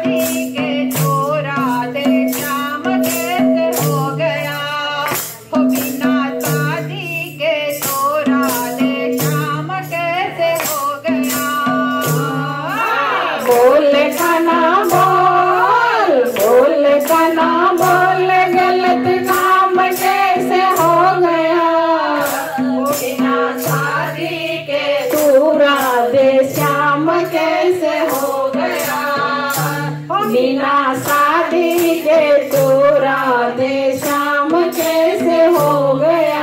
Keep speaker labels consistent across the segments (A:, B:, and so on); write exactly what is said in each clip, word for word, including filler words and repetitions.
A: बिना शादी के तो राधे श्याम कैसे हो गया।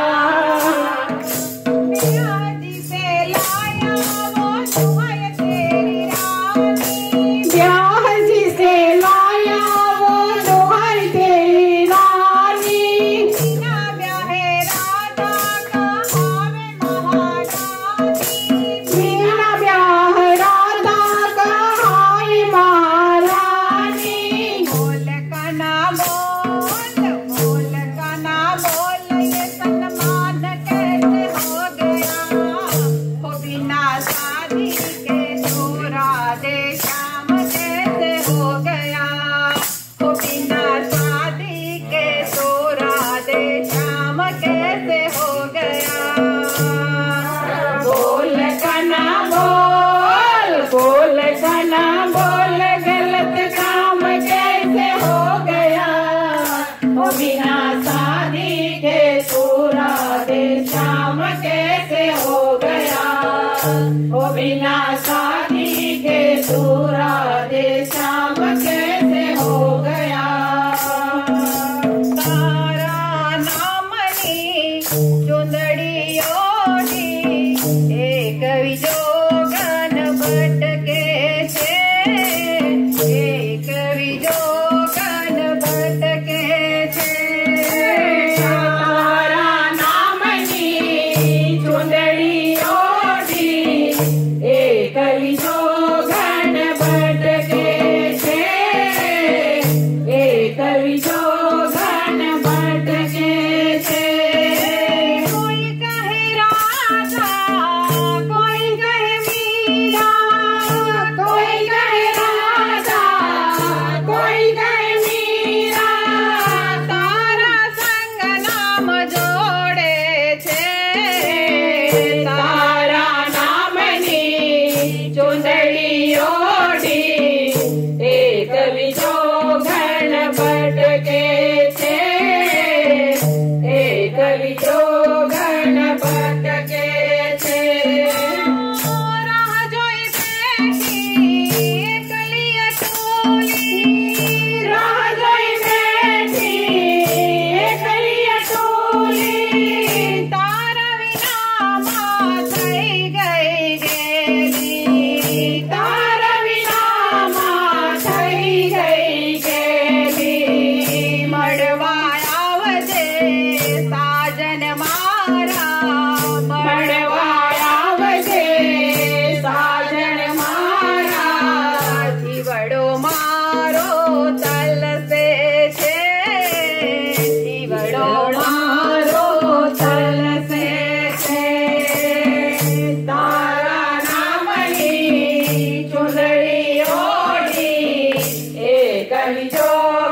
A: ब्याह जिसे लाया वो दुहाई तेरी रानी, ब्याह जिसे लाया वो दुहाई तेरी रानी। बिना ब्याहे राधा कहाँ वे महारानी, बिना ब्याह राधा कहाँ वे महारानी। बोल का ना बोल, बोल का ना बोल, ये सलमान कैसे हो गया। हो बिना शादी के तो राधे श्याम कैसे हो गया। हो बिना शादी के तो राधे श्याम कैसे हो गया। बोल का ना बोल, बोल का ना बोल, गलत काम कैसे हो गया। हो बिना शादी के तो राधे श्याम कैसे हो गया। हो बिना शादी के तो राधे श्याम कैसे हो गया। तारा नामनी चुंदड़ी ओढ़ी एक विजोगन भटके छे, एक विजोगन भटके छे। तारा नामनी चुंदड़ी ओढ़ी एक विजोगन भटके छे, एक विजोगन भटके छे। कोई कहे राधा, कोई कहे मीरा, कोई कहे राधा, कोई कहे मीरा। तारा संग नाम जोड़े छे, तारा नामनी चुंदड़ी ओढ़ी एक विजोगन भटके छे, एक विजोगन भटके छे। राह जोई बैठी एकली अटूली, राह जोई बैठी एकली अटूली। तारा विना मां थई गई गेली, तारा विना मां थई गई गेली। मड़वाया वजे साजन मारा, मड़वाया वजे साजन मारा। जीवड़ो मारो तल से छे, जीवड़ो मारो तल से छे। तारा नामनी चुंदड़ी ओढ़ी एक विजो